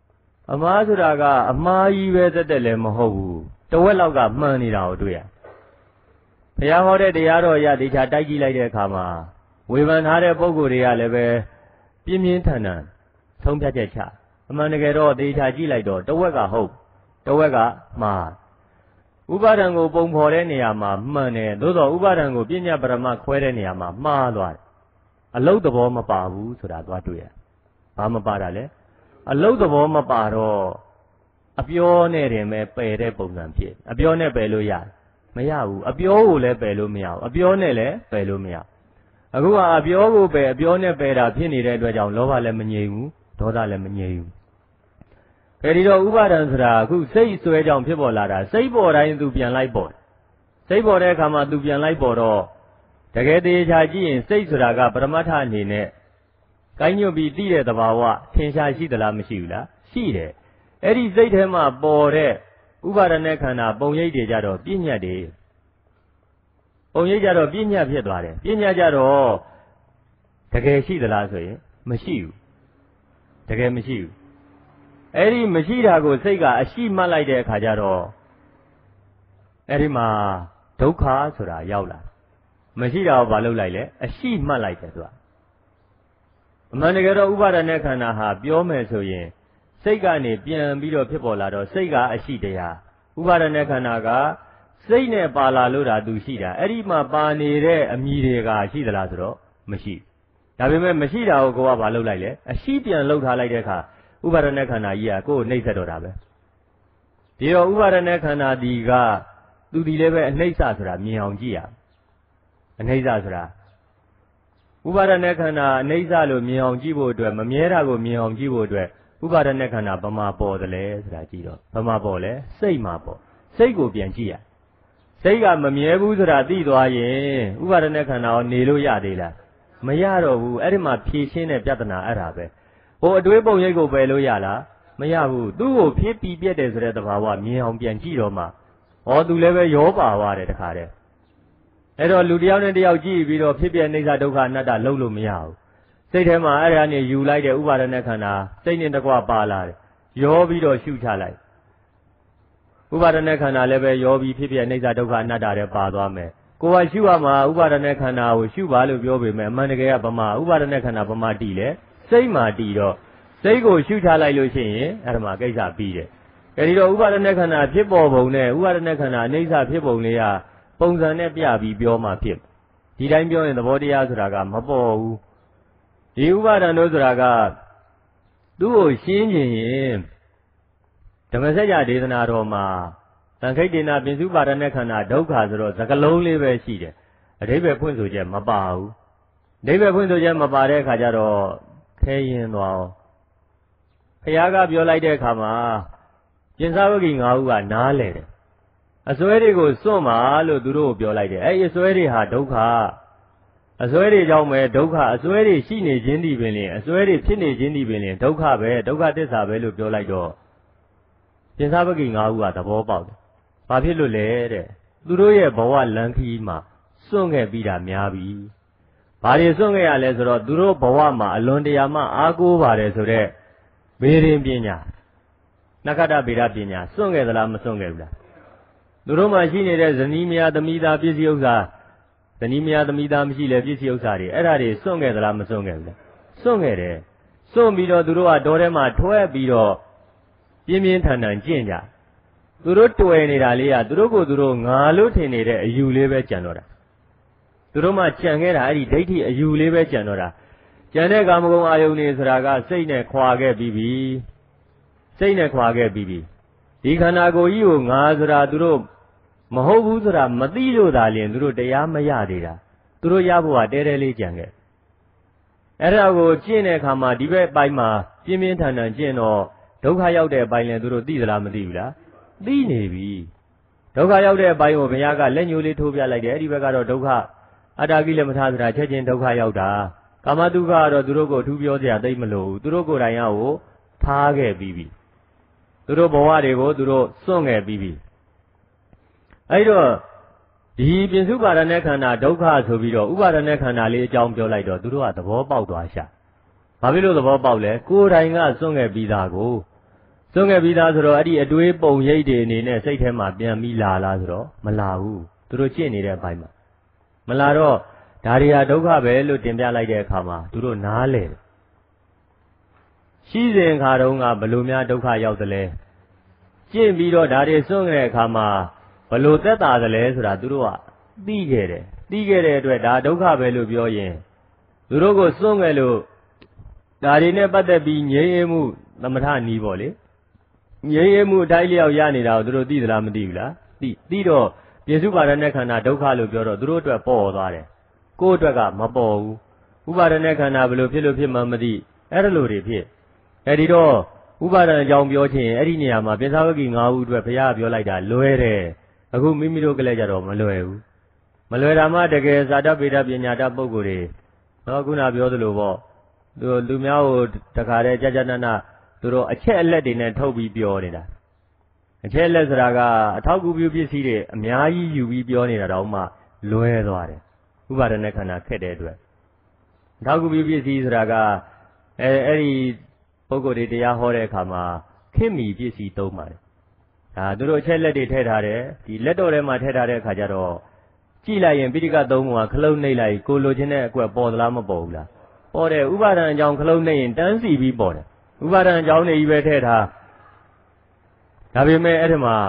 အမှားဆိုတာကအမှားကြီးပဲသက်သက်လည်းမဟုတ်ဘူးတဝက်လောက်ကမှန်နေတာကိုတွေ့ရဘုရားဟောတဲ့တရားတော်ရတေချာတိုက်ကြည့်လိုက်တဲ့အခါမှာဝေဖန်ထားတဲ့ပုဂ္ဂိုလ်တွေကလည်းပဲပြင်းပြင်းထန်ထန်ဆုံးဖြတ်ချက်ချအမှန်တကယ်တော့တေချာကြည့်လိုက်တော့တဝက်ကဟုတ်တဝက်ကမှားဥပါဒံကိုပုံဖော်တဲ့နေရာမှာမှန်တယ်သို့သောဥပါဒံကိုပညာပရမခွဲတဲ့နေရာမှာမှားသွားတယ်အလုတ်သဘောမပါဘူးဆိုတာသွားတွေ့ရဘာမပါတာလဲအလုတ်သဘောမပါတော့အပြောနဲ့တင်ပဲပယ်တဲ့ပုံစံဖြစ်အပြောနဲ့ပယ်လို့ရတယ်မရဘူးအပြောကိုလည်းပယ်လို့မရဘူးအပြောနဲ့လည်းပယ်လို့မရအခုကအပြောကိုပယ်အပြောနဲ့ပယ်တာဖြစ်နေတဲ့အတွက်ကြောင့်လောဘလည်းမငြိမ်ဘူးဒေါသလည်းမငြိမ်ဘူးအဲဒီတော့ဥပါဒံဆိုတာအခုစိတ်ဆွဲကြောင့်ဖြစ်ပေါ်လာတာစိတ်ပေါ်တိုင်းသူပြန်လိုက်ပေါ်စိတ်ပေါ်တဲ့အခါမှာသူပြန်လိုက်ပေါ်တော့တကယ်သေးချာကြည့်ရင်စိတ်ဆိုတာကပရမတ္ထအနေနဲ့ကိုင်းညွတ်ပြီးသိတဲ့သဘာဝထင်ရှားရှိသလားမရှိဘူးလားရှိတယ်အဲ့ဒီစိတ်ထဲမှာပေါ်တဲ့ဥပါဒณะခန္ဓာပုံရိပ်တွေကြတော့ပြဉ္ညာတွေပုံရိပ်ကြတော့ပြဉ္ညာဖြစ်သွားတယ်ပြဉ္ညာကြတော့တကယ်ရှိသလားဆိုရင်မရှိဘူးတကယ်မရှိဘူးအဲ့ဒီမရှိတာကိုစိတ်ကအရှိမှတ်လိုက်တဲ့အခါကျတော့အဲ့ဒီမှာဒုက္ခဆိုတာရောက်လာမရှိတာကိုဘာလုပ်လိုက်လဲအရှိမှတ်လိုက်တယ်သူကအမှန်တကယ်တော့ဥပါဒณะခန္ဓာဟာပြောမယ်ဆိုရင်စိတ်ကနေပြန်ပြီးတော့ဖြစ်ပေါ်လာတော့စိတ်ကအရှိတရားဥပါဒณะခန္ဓာကစိတ်နဲ့ပါလာလို့တာသူရှိတာအဲ့ဒီမှာပါနေတဲ့အမည်တွေကရှိသလားဆိုတော့မရှိဒါပေမဲ့မရှိတာကိုကိုကဘာလုပ်လိုက်လဲအရှိပြန်လှုပ်ထားလိုက်တဲ့အခါဥပါဒณะခန္ဓာကြီးကကိုယ်နှိမ့်ဆက်တော့တာပဲဒီတော့ဥပါဒณะခန္ဓာဒီကသူဒီလည်းပဲအနှိမ့်စဆိုတာမြင်အောင်ကြည့်ရအနှိမ့်စဆိုတာဥပါဒณะခန္ဓာအနှိမ့်စလို့မြင်အောင်ကြည့်ဖို့အတွက်မမြဲတာကိုမြင်အောင်ကြည့်ဖို့အတွက်ဥပါဒณะခန္ဓာဘမှာပေါ်တယ်လဲဆိုတာကြည့်တော့ဘမှာပေါ်လဲစိတ်မှာပေါ်စိတ်ကိုပြန်ကြည့်ရစိတ်ကမမြဲဘူးဆိုတာသိသွားရင်ဥပါဒณะခန္ဓာရောနေလို့ရသေးလားမရတော့ဘူးအဲ့ဒီမှာဖြည့်ရှင်းတဲ့ပြဿနာအဲ့ဒါပဲဟိုအတွေးပုံရိပ်ကိုပယ်လို့ရလားမရဘူးသူ့ကိုဖြည့်ပြီးပြက်တယ်ဆိုတဲ့သဘာဝမြင်အောင်ပြန်ကြည့်တော့မှဟောသူလည်းပဲရောပါသွားတယ်တခါတည်းအဲ့တော့လူတယောက်နဲ့တယောက်ကြည့်ပြီးတော့ဖြစ်ပြနေစာဒုက္ခအနတ္တလုံးလို့မရဘူးစိတ်ထဲမှာအဲ့ဒါနဲ့ယူလိုက်တဲ့ဥပါဒณะခန္ဓာစိတ်နဲ့တကွပါလာတယ်ရောပြီးတော့ရှုချလိုက်ဥပါဒณะခန္ဓာလည်းပဲရောပြီးဖြစ်ပြနေစာဒုက္ခအနတ္တတွေပါသွားမယ်ကိုယ်ကရှုရမှာဥပါဒณะခန္ဓာကိုရှုပါလို့ပြောပေမဲ့အမှန်တကယ်ကဗမာဥပါဒณะခန္ဓာဗမာတည်လေစိတ်မှာတည်တော့စိတ်ကိုရှုချလိုက်လို့ရှိရင်အဲ့ဒါမှကိစ္စပြီးတယ်အဲဒီတော့ဥပါဒณะခန္ဓာဖြစ်ပေါ်ပုံနဲ့ဥပါဒณะခန္ဓာအိဋ္ဌဖြစ်ပုံလေးကပုံစံနဲ့ပြပြီးပြောမှဖြစ်ဒီတိုင်းပြောရင်သဘောတရားဆိုတာကမပေါ်ဘူးဒီဥပါဒံတို့ဆိုတာကသူ့ကိုရှင်းကျင်ရင်ဓမ္မစကြာဒေသနာတော်မှာသံခိတ္တေနပင်စုပါဒณะခန္ဓာဒုက္ခဆိုတော့သကလုံးလေးပဲရှိတယ်အဓိပ္ပာယ်ဖွင့်ဆိုချက်မပါဘူးအဓိပ္ပာယ်ဖွင့်ဆိုချက်မပါတဲ့အခါကျတော့ခဲရင်သွားအောင်ဘုရားကပြောလိုက်တဲ့အခါမှာကျင်စာဝဂီ၅ဦးကနားလဲတယ်အစွဲတွေကိုစွန့်ပါလို့သူတို့ကိုပြောလိုက်တယ်အဲ့ဒီအစွဲတွေဟာဒုက္ခအစွဲတွေကြောင့်ပဲဒုက္ခအစွဲတွေရှိနေခြင်းဒီပင်လင်အစွဲတွေဖြစ်နေခြင်းဒီပင်လင်ဒုက္ခပဲဒုက္ခသစ္စာပဲလို့ပြောလိုက်တော့ကျင်စာဝဂီ၅ဦးကသဘောပေါက်တယ်ဘာဖြစ်လို့လဲတဲ့သူတို့ရဲ့ဘဝလမ်းခီးမှာစွန့်ခဲ့ပြီးတာများပြီဘာတွေစွန့်ခဲ့ရလဲဆိုတော့သူတို့ဘဝမှာအလွန်တရာမှအားကိုးပါတယ်ဆိုတော့ဘေရင်ပညာနက္ခတ္တဗေဒပညာစွန့်ခဲ့သလားမစွန့်ခဲ့ဘူးလားသူတို့မှာရှိနေတဲ့ဇနီးမယားသမီးသားပစ္စည်းဥစ္စာဇနီးမယားသမီးသားမရှိလေပစ္စည်းဥစ္စာတွေအဲ့ဒါတွေစွန့်ခဲ့သလားမစွန့်ခဲ့ဘူးလားစွန့်ခဲ့တယ်စွန့်ပြီးတော့သူတို့ကတောထဲမှာထွက်ပြီးတော့ပြင်းပြင်းထန်ထန်ကျင့်ကြသူတို့တွေ့နေတာလေးကသူတို့ကိုသူတို့ငါလို့ထင်နေတဲ့အယူလေးပဲကြံတော့တာသူတို့မှကြံခဲ့တာအဲ့ဒီဒိဋ္ဌိအယူလေးပဲကြံတော့တာကြံတဲ့ကာမဂုဏ်အာယုန်တွေဆိုတာကစိတ်နဲ့ခွာခဲ့ပြီးပြီစိတ်နဲ့ခွာခဲ့ပြီးပြီဒီခန္ဓာကိုယ်ကြီးကိုငါဆိုတာသူတို့မဟုတ်ဘူးဆိုတာမသိလို့သာလျှင်သူတို့တရားမရသေးတာသူတို့ရဖို့ကတဲတဲလေးကြံခဲ့အဲ့ဒါကိုကျင့်တဲ့အခါမှာဒီဘက်ပိုင်းမှာပြင်းပြင်းထန်ထန်ကျင့်တော့ဒုက္ခရောက်တဲ့အပိုင်းလည်းသူတို့သိသလားမသိဘူးလားသိနေပြီဒုက္ခရောက်တဲ့အပိုင်းကိုဘုရားကလက်ညှိုးလေးထိုးပြလိုက်တယ်အဲ့ဒီဘက်ကတော့ဒုက္ခအတ္တကိလေသာဆိုတာချက်ချင်းဒုက္ခရောက်တာကာမတုခကတော့သူတို့ကိုအထူးပြောစရာသိမလို့သူတို့ကိုယ်တိုင်ရောထားခဲ့ပြီးပြီသူတို့ဘဝတွေကိုသူတို့စွန့်ခဲ့ပြီးပြီအဲ့တော့ဒီပင်စုပါဒณะခန္ဓာဒုက္ခဆိုပြီးတော့ဥပါဒณะခန္ဓာလေးအကြောင်းပြောလိုက်တော့သူတို့ကသဘောပေါက်သွားရှာဘာဖြစ်လို့သဘောပေါက်လဲကိုယ်တိုင်ကစွန့်ခဲ့ပြီးသားကိုစွန့်ခဲ့ပြီးသားဆိုတော့အဲ့ဒီအတွေးပုံရိပ်တွေအနေနဲ့စိတ်ထဲမှာပြန်ပြီးလာလားဆိုတော့မလာဘူးသူတို့ကျင့်နေတဲ့အပိုင်းမှာမလာတော့ဒါတွေဟာဒုက္ခပဲလို့တင်ပြလိုက်တဲ့အခါမှာသူတို့နားလဲရှိစဉ်ခါတုန်းကဘလို့များဒုက္ခရောက်သလဲကျင့်ပြီးတော့ဒါတွေစွန့်တဲ့အခါမှာဘလို့သက်သာသလဲဆိုတာသူတို့ကသိခဲ့တယ်သိခဲ့တဲ့အတွက်ဒါဒုက္ခပဲလို့ပြောရင်သူတို့ကိုစွန့်ခဲ့လို့ဒါတွေနဲ့ပတ်သက်ပြီးငြိမ်းအေးမှုသမထနီးပေါ့လေငြိမ်းအေးမှုအတိုင်းလျောက်ရနေတာကိုသူတို့သိသလားမသိဘူးလားသိသိတော့ပြစ္စုပါဒနဲ့ခန္ဓာဒုက္ခလို့ပြောတော့သူတို့အတွက်ပေါ်သွားတယ်ကိုယ့်အတွက်ကမပေါ်ဘူးဥပါဒနဲ့ခန္ဓာဘယ်လိုဖြစ်လို့ဖြစ်မှမသိအဲ့ဒါလိုတွေဖြစ်အဲဒီတော့ဥပါဒံအကြောင်းပြောချင်ရင်အဲ့ဒီနေရာမှာပိဿဝဂီ၅ဦးအတွက်ဘုရားပြောလိုက်တာလွဲတယ်အခုမိမိတို့ကလည်းကြတော့မလွယ်ဘူးမလွယ်တာမှတကယ်ဇာတပေဒပညာတပုဂ္ဂိုလ်တွေတော့ခုနပြောသလိုပေါ့သူလူများကိုတခါတည်းကြာကြာနာနာသူတို့အချက်အလက်တွေနဲ့ထုတ်ပြီးပြောနေတာအချက်အလက်ဆိုတာကအထောက်အကူပြုပစ္စည်းတွေအများကြီးယူပြီးပြောနေတာတော့မှလွဲသွားတယ်ဥပါဒနဲ့ခန္ဓာခက်တဲ့အတွက်အထောက်အကူပြုပစ္စည်းဆိုတာကအဲအဲ့ဒီပုဂ္ဂိုလ်တွေတရားဟောတဲ့အခါမှာခင်မီပစ္စည်းသုံးပါတယ်ဒါသူတို့အချက်လက်တွေထည့်ထားတယ်ဒီလက်တော်ထဲမှာထည့်ထားတဲ့အခါကျတော့ကြည့်လိုက်ရင်ပိဋကသုံးပုံကခလုံးနှိပ်လိုက်ကိုလိုချင်တဲ့အကွက်ပေါ်သလားမပေါ်ဘူးလားပေါ်တယ်ဥပါဒံအကြောင်းခလုံးနှိပ်ရင်တန်းစီပြီးပေါ်တယ်ဥပါဒံအကြောင်းတွေကြီးပဲထည့်ထားဒါပေမဲ့အဲ့ဒီမှာ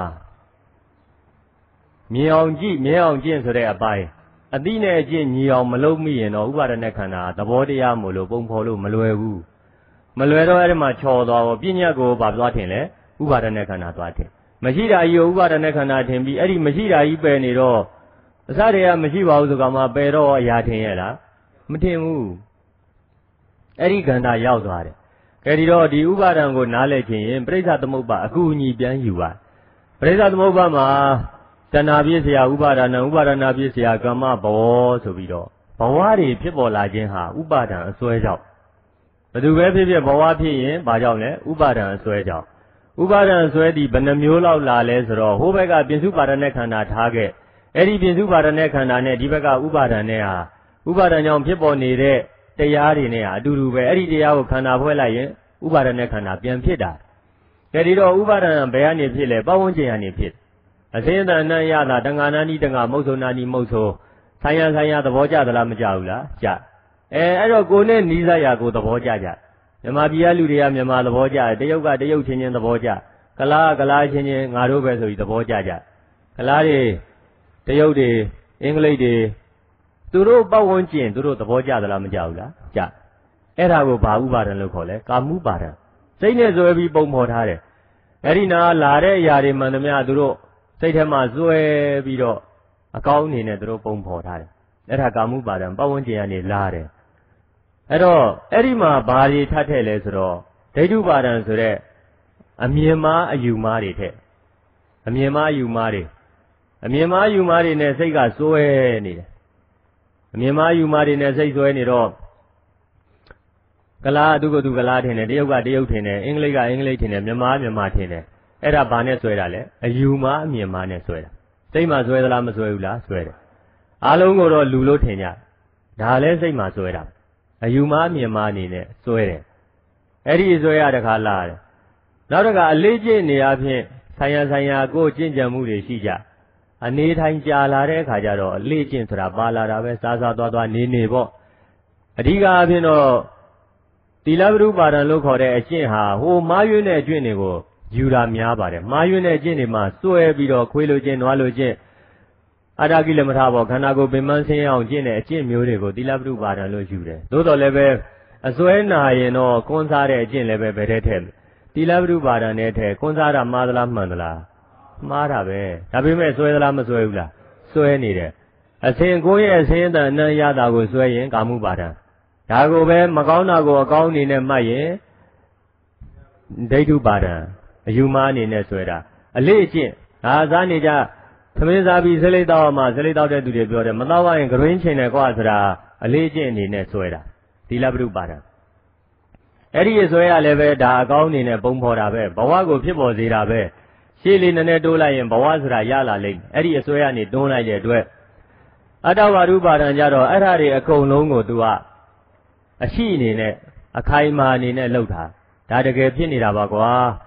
မြင်အောင်ကြည့်မြင်အောင်ကျင့်ဆိုတဲ့အပိုင်းအတိနဲ့အကျင့်ညီအောင်မလုပ်မိရင်တော့ဥပါဒနဲ့ခန္ဓာသဘောတရားမို့လို့ပုံဖော်လို့မလွယ်ဘူးမလွယ်တော့အဲ့ဒီမှာချော်သွားတော့ပညာကိုဘာသွားထင်လဲဥပါဒနဲ့ခန္ဓာသွားထင်မရှိတာကြီးကိုဥပါဒနဲ့ခန္ဓာထင်ပြီးအဲ့ဒီမရှိတာကြီးပယ်နေတော့အစတည်းကမရှိပါဘူးဆိုကမှပယ်တော့အရာထင်ရဲ့လားမထင်ဘူးအဲ့ဒီခန္ဓာရောက်သွားတယ်ကဲဒီတော့ဒီဥပါဒံကိုနားလည်ခြင်းရင်ပရိစ္ဆသမုပ္ပါအကူအညီပြန်ယူပါပရိစ္ဆသမုပ္ပါမှာတဏှာပြည့်စရာဥပါဒနာဥပါဒနာပြည့်စရာကမ္မဘောဆိုပြီးတော့ဘဝတွေဖြစ်ပေါ်လာခြင်းဟာဥပါဒံအစွဲကြောင့်ဘယ်သူပဲဖြစ်ဖြစ်ဘဝဖြစ်ရင်ဘာကြောင့်လဲဥပါဒံအစွဲကြောင့်ဥပါဒံအစွဲဒီဘယ်နှမျိုးလောက်လာလဲဆိုတော့ဟိုဘက်ကပြင်စုပါဒနဲ့ခန္ဓာထားခဲ့အဲ့ဒီပြင်စုပါဒနဲ့ခန္ဓာနဲ့ဒီဘက်ကဥပါဒံနဲ့ဟာဥပါဒံကြောင့်ဖြစ်ပေါ်နေတဲ့တရားတွေနဲ့ဟာအတူတူပဲအဲ့ဒီတရားကိုခန္ဓာဖွဲ့လိုက်ရင်ဥပါဒနဲ့ခန္ဓာပြန်ဖြစ်တာကဲဒီတော့ဥပါဒံဘယ်ကနေဖြစ်လဲပဝန်းကျင်ကနေဖြစ်အစင်းတန်နန်းရတာတဏ္ဍာနာနီတဏ္ဍာမုတ်ဆိုနာနီမုတ်ဆိုဆိုင်ရဆိုင်ရသဘောကျသလားမကျဘူးလားကျအဲအဲ့တော့ကိုနဲ့နီးစပ်ရာကိုသဘောကျကြမြန်မာပြည်ကလူတွေကမြန်မာသဘောကျတယ်တရုတ်ကတရုတ်ချင်းချင်းသဘောကျကလားကလားချင်းချင်းငါတို့ပဲဆိုပြီးသဘောကျကြကလားတွေတရုတ်တွေအင်္ဂလိပ်တွေသူတို့ပတ်ဝန်းကျင်သူတို့သဘောကျသလားမကျဘူးလားကျအဲ့ဒါကိုဘာဥပါဒံလို့ခေါ်လဲကာမှုပါဒံစိတ်နဲ့ဇွဲပြီးပုံဖော်ထားတယ်အဲ့ဒီနာလာတဲ့အရာတွေမှန်သမျှသူတို့စိတ်ထဲမှာဇွဲပြီးတော့အကောင်းအနေနဲ့သူတို့ပုံဖော်ထားတယ်အဲ့ဒါကာမှုပါဒံပတ်ဝန်းကျင်ကနေလာတယ်အဲ့တော့အဲ့ဒီမှာဘာတွေထပ်ထည့်လဲဆိုတော့ဒိဋ္ဌုပါဒံဆိုတဲ့အမြင်မှားအယူမှားတွေထည့်အမြင်မှားအယူမှားတွေအမြင်မှားအယူမှားတွေနဲ့စိတ်ကစွဲနေတယ်အမြင်မှားအယူမှားတွေနဲ့စိတ်စွဲနေတော့ကလားသူကသူကလားထင်တယ်တရုတ်ကတရုတ်ထင်တယ်အင်္ဂလိပ်ကအင်္ဂလိပ်ထင်တယ်မြန်မာမြန်မာထင်တယ်အဲ့ဒါဘာနဲ့စွဲတာလဲအယူမှားအမြင်မှားနဲ့စွဲတာစိတ်မှာစွဲသလားမစွဲဘူးလားစွဲတယ်အားလုံးကိုတော့လူလို့ထင်ကြဒါလည်းစိတ်မှာစွဲတာအယူမှားအမြင်မှားအနေနဲ့စွဲတယ်အဲ့ဒီစွဲရတဲ့ခါလာတယ်နောက်တစ်ခါအလေးကျင့်နေအဖြစ်ဆိုင်ရဆိုင်ရကိုကျင့်ကြံမှုတွေရှိကြအနေထိုင်ကြာလာတဲ့အခါကျတော့အလေးကျင့်ဆိုတာပါလာတာပဲစားစားသွားသွားနေနေပေါ့အဓိကအဖြစ်တော့သီလပရိပါဒံလို့ခေါ်တဲ့အကျင့်ဟာဟိုမှားယွင်းတဲ့အကျင့်တွေကိုယူတာများပါတယ်မှားယွင်းတဲ့အကျင့်တွေမှာစွဲပြီးတော့ခွေးလိုကျင့်နွားလိုကျင့်အတ္တကိလမထဘောခန္ဓာကိုယ်ပင်ပန်းဆင်းအောင်ကျင့်တဲ့အကျင့်မျိုးတွေကိုသီလပရိပါဒံလို့ယူတယ်သို့တော်လည်းပဲအစွဲနာရင်တော့ကွန်းစားတဲ့အကျင့်လည်းပဲဘယ်ထဲထည့်သီလပရိပါဒံနဲ့ထည့်ကွန်းစားတာမှားသလားမှန်သလားမှားတာပဲဒါပေမဲ့စွဲသလားမစွဲဘူးလားစွဲနေတယ်အစဉ်ကိုယ့်ရဲ့အစဉ်အတန်အနံ့ရတာကိုစွဲရင်ကာမှုပါဒံဒါကိုပဲမကောင်းတာကိုအကောင်းအနေနဲ့မှတ်ရင်ဒိဋ္ဌုပါဒံအယူမှားအနေနဲ့စွဲတာအလေးအကျင့်ဒါစားနေကြသမင်းစားပြီးဇလိတ်တောက်မှဇလိတ်တောက်တဲ့သူတွေပြောတယ်မတော့ရင်ကရွင်းချင်တယ်ကွာဆိုတာအလေးအကျင့်အနေနဲ့စွဲတာသီလပရိပါဒံအဲ့ဒီစွဲရလည်းပဲဒါအကောင်းအနေနဲ့ပုံဖော်တာပဲဘဝကိုဖြစ်ပေါ်စေတာပဲရှေ့လေးနည်းနည်းတိုးလိုက်ရင်ဘဝဆိုတာရလာလိမ့်မယ်အဲ့ဒီအစွဲကနေတွန်းလိုက်တဲ့အတွက်အတ္တဝါရုပါဒံကြတော့အဲ့ဓာတွေအကုန်လုံးကိုသူကအရှိအနေနဲ့အခိုင်အမာအနေနဲ့လှုပ်တာဒါတကယ်ဖြစ်နေတာပါကွာ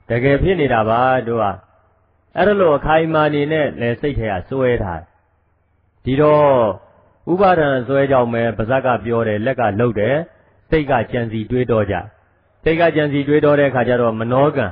တကယ်ဖြစ်နေတာပါတို့ကအဲ့ဒါလို့အခိုင်အမာနေနဲ့လဲစိတ်ထဲကစွဲထားဒီတော့ဥပါဒံစွဲကြောင့်ပဲပါဇက်ကပြောတယ်လက်ကလှုပ်တယ်စိတ်ကကြံစီတွေးတော့ကြစိတ်ကကြံစီတွေးတော့တဲ့အခါကျတော့မနောကံ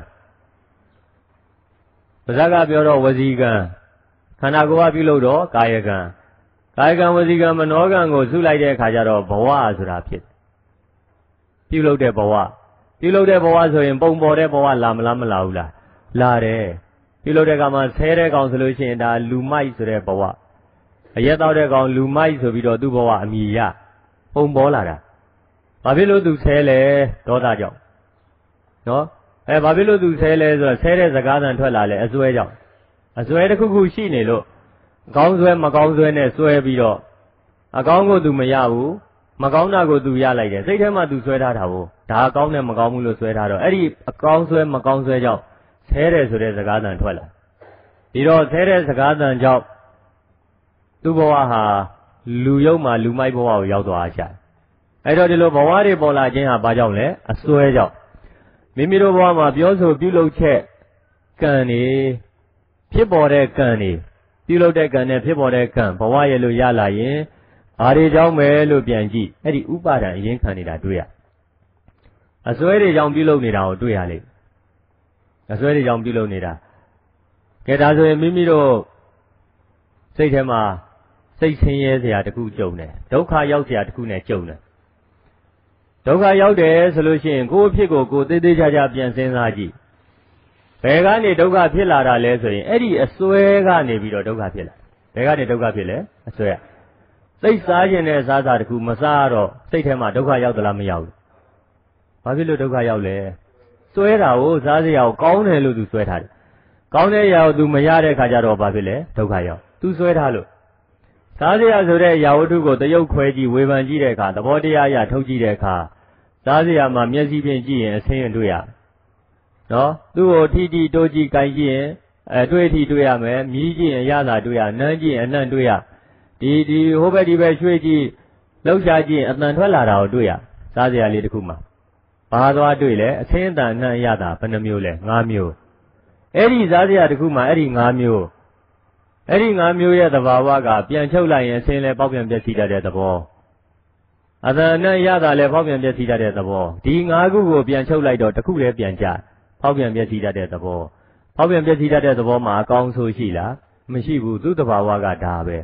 ပါဇက်ကပြောတော့ဝစီကံခန္ဓာကိုယ်ကပြုလုပ်တော့ကာယကံကာယကံဝစီကံမနောကံကိုစုလိုက်တဲ့အခါကျတော့ဘဝဆိုတာဖြစ်ပြုလုပ်တဲ့ဘဝပြုလုပ်တဲ့ဘဝဆိုရင်ပုံပေါ်တဲ့ဘဝလာမလားမလာဘူးလားလာတယ်ပြုလုပ်တဲ့ကမှာဆဲတဲ့ကောင်ဆိုလို့ရှိရင်ဒါလူမိုက်ဆိုတဲ့ဘဝအရက်တော့တဲ့ကောင်လူမိုက်ဆိုပြီးတော့သူ့ဘဝအမိရပုံပေါ်လာတာဘာဖြစ်လို့သူဆဲလဲဒေါသကြောင့်နော်အဲဘာဖြစ်လို့သူဆဲလဲဆိုတော့ဆဲတဲ့စကားသံထွက်လာလဲအစွဲကြောင့်အစွဲတစ်ခုခုရှိနေလို့အကောင်းစွဲမကောင်းစွဲနဲ့စွဲပြီးတော့အကောင်းကိုသူမရဘူးမကောင်းတာကိုသူရလိုက်တယ်စိတ်ထဲမှာသူစွဲထားတာကိုဒါအကောင်းနဲ့မကောင်းဘူးလို့စွဲထားတော့အဲ့ဒီအကောင်းစွဲမကောင်းစွဲကြောင့်ဆဲတယ်ဆိုတဲ့စကားသံထွက်လာဒီတော့ဆဲတဲ့စကားသံကြောင့်သူ့ဘဝဟာလူယုံမှာလူမိုက်ဘဝကိုရောက်သွားရှာအဲ့တော့ဒီလိုဘဝတွေပေါ်လာခြင်းဟာဘာကြောင့်လဲအစွဲကြောင့်မိမိတို့ဘဝမှာပြောဆိုပြုလုပ်ချက်ကံနေဖြစ်ပေါ်တဲ့ကံနေပြုလုပ်တဲ့ကံနဲ့ဖြစ်ပေါ်တဲ့ကံဘဝရဲ့လို့ရလာရင်ဘာတွေကြောင့်ပဲလို့ပြန်ကြည့်အဲ့ဒီဥပါဒံအရင်ခံနေတာတွေ့ရအစွဲတွေကြောင့်ပြုလုပ်နေတာကိုတွေ့ရလိမ့်အစွဲတွေကြောင့်ပြုလုပ်နေတာကဲဒါဆိုရင်မိမိတို့စိတ်ထဲမှာစိတ်ဆင်းရဲစရာတခုကြုံတယ်ဒုက္ခရောက်စရာတခုနဲ့ကြုံတယ်ဒုက္ခရောက်တယ်ဆိုလို့ရှိရင်ကိုယ့်အဖြစ်ကိုကိုယ်သေးသေးချာချာပြန်စဉ်းစားကြည့်ဘယ်ကနေဒုက္ခဖြစ်လာတာလဲဆိုရင်အဲ့ဒီအစွဲကနေပြီးတော့ဒုက္ခဖြစ်လာဘယ်ကနေဒုက္ခဖြစ်လဲအစွဲစိတ်စားခြင်းနဲ့စားစားတခုမစားတော့စိတ်ထဲမှာဒုက္ခရောက်သလားမရောက်ဘူးဘာဖြစ်လို့ဒုက္ခရောက်လဲစွဲတာကိုစားစရာကိုကောင်းတယ်လို့သူစွဲထားတယ်ကောင်းတဲ့ຢာကိုသူမရတဲ့ခါကျတော့ဘာဖြစ်လဲဒုက္ခရောက်သူစွဲထားလို့စားစရာဆိုတဲ့ຢာဝတ္ထုကိုတရုပ်ခွဲကြည့်ဝေဖန်ကြည့်တဲ့အခါသဘောတရားအရထုတ်ကြည့်တဲ့အခါစားစရာမှာမျက်စိဖြင့်ကြည့်ရင်အဆင်းရဲတွေ့ရနော်သူ့ကိုထိထိတိုးကြည့်ကြိုင်ကြည့်ရင်အဲတွေ့ထိတွေ့ရမယ်မြည်ကြည့်ရင်ရတာတွေ့ရနမ်းကြည့်ရင်အနံ့တွေ့ရဒီဒီဟိုဘက်ဒီဘက်ရွှေ့ကြည့်လှုပ်ရှားကြည့်ရင်အတန်ထွက်လာတာကိုတွေ့ရစားစရာလေးတစ်ခုမှာဘာသွားတွေ့လဲအဆင်းအတန်နှံ့ရတာဘယ်နှမျိုးလဲ၅မျိုးအဲ့ဒီစားစရာတစ်ခုမှာအဲ့ဒီ၅မျိုးအဲ့ဒီ၅မျိုးရဲ့သဘာဝကပြန်ချုပ်လိုက်ရင်အဆင်းလဲပေါက်ပြန်ပြည့်စည်တတ်တဲ့သဘောအတန်နဲ့ရတာလဲပေါက်ပြန်ပြည့်စည်တတ်တဲ့သဘောဒီ၅ခုကိုပြန်ချုပ်လိုက်တော့တစ်ခုလဲပြန်ကြပေါက်ပြန်ပြည့်စည်တတ်တဲ့သဘောပေါက်ပြန်ပြည့်စည်တတ်တဲ့သဘောမှာအကောင်းဆိုးရှိလားမရှိဘူးသူ့သဘာဝကဒါပဲ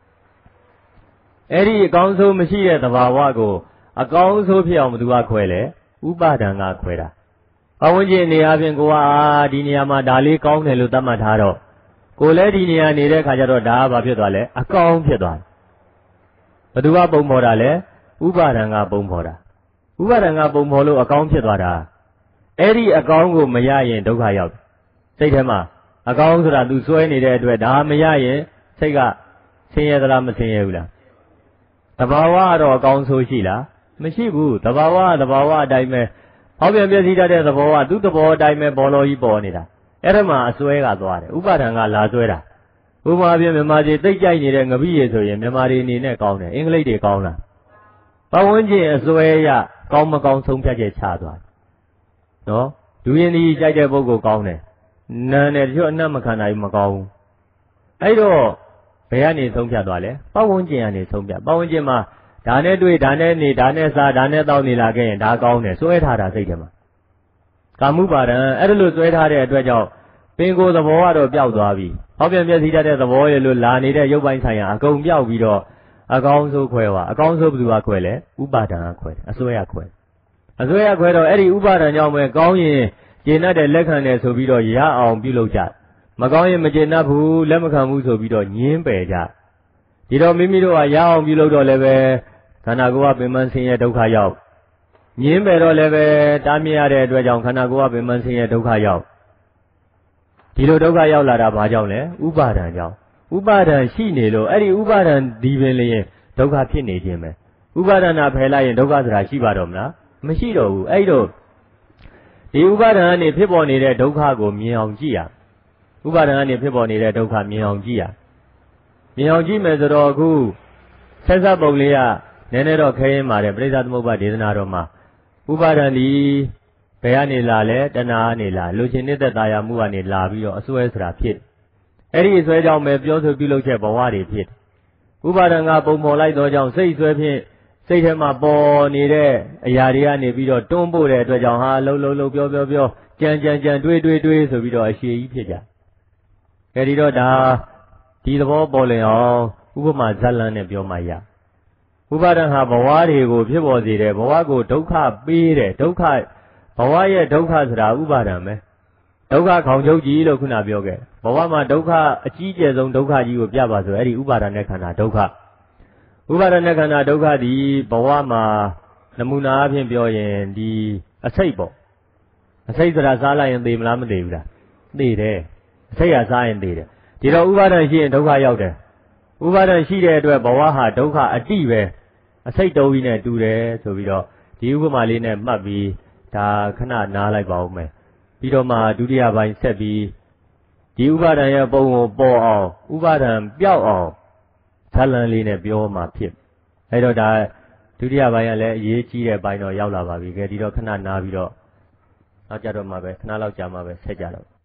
အဲ့ဒီအကောင်းဆိုးမရှိတဲ့သဘာဝကိုအကောင်းဆိုးဖြစ်အောင်ဘယ်သူကခွဲလဲဥပါဒံကခွဲတာအဝဉ္ဇဉ်နေရာပြင်ကိုကဒီနေရာမှာဒါလေးကောင်းတယ်လို့သတ်မှတ်ထားတော့ကိုလည်းဒီနေရာနေတဲ့ခါကျတော့ဒါကဘာဖြစ်သွားလဲအကောင်းဖြစ်သွားတယ်ဘယ်သူကပုံဖော်တာလဲဥပါဒံကပုံဖော်တာဥပါဒံကပုံဖော်လို့အကောင်းဖြစ်သွားတာအဲ့ဒီအကောင်းကိုမရရင်ဒုက္ခရောက်စိတ်ထဲမှာအကောင်းဆိုတာသူစွဲနေတဲ့အတွက်ဒါမရရင်စိတ်ကဆင်းရဲသလားမဆင်းရဲဘူးလားသဘာဝကတော့အကောင်းဆိုးရှိလားမရှိဘူးသဘာဝကသဘာဝအတိုင်းပဲဟောပြန်ပြည့်စည်တတ်တဲ့သဘောကသူ့သဘောအတိုင်းပဲဘောလောကြီးပေါ်နေတာအဲ့ဒါမှအစွဲကသွားတယ်ဥပါဒံကလာစွဲတာဥပမာပြမြန်မာပြည်တိတ်ကြိုက်နေတဲ့ငပိရေဆိုရင်မြန်မာပြည်အနေနဲ့ကောင်းတယ်အင်္ဂလိပ်တွေကောင်းလားပတ်ဝန်းကျင်အစွဲရကောင်းမကောင်းဆုံးဖြတ်ချက်ချသွားတယ်နော်ဒူရင်ဒီကြိုက်တဲ့ပုဂ္ဂိုလ်ကောင်းတယ်နာနဲ့တချို့အနတ်မခံနိုင်ဘူးမကောင်းဘူးအဲ့တော့ဘယ်ကနေဆုံးဖြတ်သွားလဲပတ်ဝန်းကျင်ကနေဆုံးဖြတ်ပတ်ဝန်းကျင်မှာဒါနဲ့တွေ့ဒါနဲ့နေဒါနဲ့စားဒါနဲ့တောက်နေလာခဲ့ရင်ဒါကောင်းတယ်စွဲထားတာစိတ်ထဲမှာကာမှုပါဒံအဲ့ဒါလို့စွဲထားတဲ့အတွက်ကြောင့်ပင်ကိုယ်သဘောကတော့ပျောက်သွားပြီဟောပြန်ပြည့်စည်တတ်တဲ့သဘောရဲ့လို့လာနေတဲ့ရုပ်ပိုင်းဆိုင်ရာအကုန်ပျောက်ပြီးတော့အကောင်းဆုံးခွဲသွားအကောင်းဆုံးဘယ်သူကခွဲလဲဥပါဒံကခွဲတယ်အစွဲရခွဲအစွဲရခွဲတော့အဲ့ဒီဥပါဒံကြောင့်ပဲကောင်းရင်ကျေနပ်တဲ့လက်ခံတယ်ဆိုပြီးတော့ရအောင်ပြုလုပ်ကြမကောင်းရင်မကျေနပ်ဘူးလက်မခံဘူးဆိုပြီးတော့ညင်းပယ်ကြဒီတော့မိမိတို့ကရအောင်ပြုလုပ်တော့လည်းပဲခန္ဓာကိုယ်ကပင်မဆင်းရဲဒုက္ခရောက်ညင်းပယ်တော့လည်းပဲတားမြစ်ရတဲ့အတွက်ကြောင့်ခန္ဓာကိုယ်ကပင်မဆင်းရဲဒုက္ခရောက်ဒီလိုဒုက္ခရောက်လာတာဘာကြောင့်လဲဥပါဒံကြောင့်ဥပါဒံရှိနေလို့အဲ့ဒီဥပါဒံဒီပင်လျင်ဒုက္ခဖြစ်နေခြင်းပဲဥပါဒနာဖယ်လိုက်ရင်ဒုက္ခဆိုတာရှိပါတော့မလားမရှိတော့ဘူးအဲ့တော့ဒီဥပါဒံကနေဖြစ်ပေါ်နေတဲ့ဒုက္ခကိုမြင်အောင်ကြည့်ရဥပါဒံကနေဖြစ်ပေါ်နေတဲ့ဒုက္ခမြင်အောင်ကြည့်ရမြင်အောင်ကြည့်မယ်ဆိုတော့အခုဆက်စပ်ပုံလေးကနည်းနည်းတော့ခဲရင်ပါတယ်ပရိစ္ဆသမုပ္ပါဒေသနာတော်မှာဥပါဒံဒီဘယ်ကနေလာလဲတဏှာကနေလာလူချင်းနေတဲ့တာယာမှုကနေလာပြီးတော့အစွဲဆိုတာဖြစ်အဲ့ဒီအစွဲကြောင့်ပဲပြောဆိုပြုလုပ်ချက်ဘဝတွေဖြစ်ဥပါဒံကပုံပေါ်လိုက်သောကြောင့်စိတ်ဆွဲဖြင့်စိတ်ထဲမှာပေါ်နေတဲ့အရာတွေကနေပြီးတော့တွန်းပို့တဲ့အတွက်ကြောင့်ဟာလှုပ်လှုပ်လှုပ်ပြောပြောပြောကြံကြံကြံတွေးတွေးတွေးဆိုပြီးတော့အရှိကြီးဖြစ်ကြအဲဒီတော့ဒါဒီသဘောပေါ်လင်အောင်ဥပမာဇတ်လန်းနဲ့ပြောမှရဥပါဒံဟာဘဝတွေကိုဖြစ်ပေါ်စေတယ်ဘဝကိုဒုက္ခပေးတယ်ဒုက္ခဘဝရဲ့ဒုက္ခဆိုတာဥပါဒံပဲဒုက္ခခေါင်ချုပ်ကြီးလို့ခုနပြောခဲ့ဘဝမှာဒုက္ခအကြီးကျယ်ဆုံးဒုက္ခကြီးကိုပြပါဆိုအဲ့ဒီဥပါဒณะခန္ဓာဒုက္ခဥပါဒณะခန္ဓာဒုက္ခဒီဘဝမှာနမူနာအဖြစ်ပြောရင်ဒီအစိတ်ပေါ့အစိတ်ဆိုတာစားလိုက်ရင်သေမလားမသေဘူးလားသေတယ်အစိတ်ကစားရင်သေတယ်ဒီတော့ဥပါဒံရှိရင်ဒုက္ခရောက်တယ်ဥပါဒံရှိတဲ့အတွက်ဘဝဟာဒုက္ခအတိပဲအစိတ်တုံးကြီးနဲ့တူတယ်ဆိုပြီးတော့ဒီဥပမာလေးနဲ့မှတ်ပြီးဒါခဏနားလိုက်ပါဦးမယ်ပြီးတော့မှဒုတိယပိုင်းဆက်ပြီးဒီဥပါဒံရဲ့ပုံကိုပေါ်အောင်ဥပါဒံပျောက်အောင်ဇာလန်လေးနဲ့ပြောမှဖြစ်အဲတော့ဒါဒုတိယပိုင်းကလည်းအရေးကြီးတဲ့ပိုင်းတော့ရောက်လာပါပြီကဲဒီတော့ခဏနားပြီးတော့နောက်ကြတော့မှပဲခဏလောက်ကြာမှပဲဆက်ကြတော့